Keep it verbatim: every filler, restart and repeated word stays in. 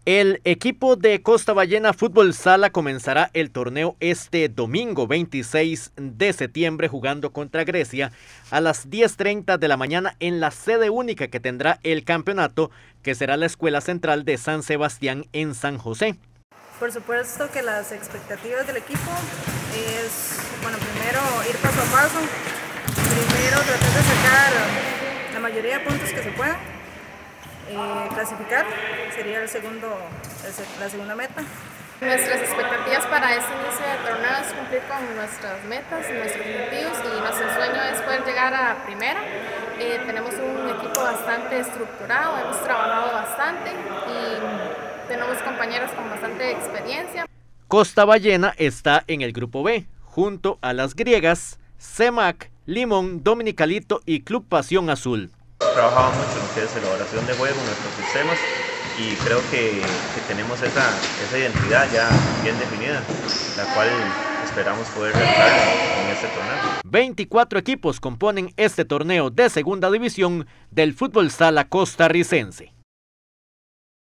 El equipo de Costa Ballena Fútbol Sala comenzará el torneo este domingo veintiséis de septiembre jugando contra Grecia a las diez treinta de la mañana en la sede única que tendrá el campeonato, que será la Escuela Central de San Sebastián en San José. Por supuesto que las expectativas del equipo es, bueno, primero ir paso a paso, primero tratar de sacar la mayoría de puntos que se pueda. Eh, clasificar sería el segundo, el, la segunda meta. Nuestras expectativas para este inicio de torneo es cumplir con nuestras metas, nuestros objetivos, y nuestro sueño es poder llegar a primera. Eh, tenemos un equipo bastante estructurado, hemos trabajado bastante y tenemos compañeros con bastante experiencia. Costa Ballena está en el grupo B, junto a las griegas, C M A C, Limón, Dominicalito y Club Pasión Azul. Trabajado mucho en lo que es elaboración de juego, nuestros sistemas, y creo que, que tenemos esa, esa identidad ya bien definida, la cual esperamos poder realizar en este torneo. veinticuatro equipos componen este torneo de segunda división del fútbol sala costarricense.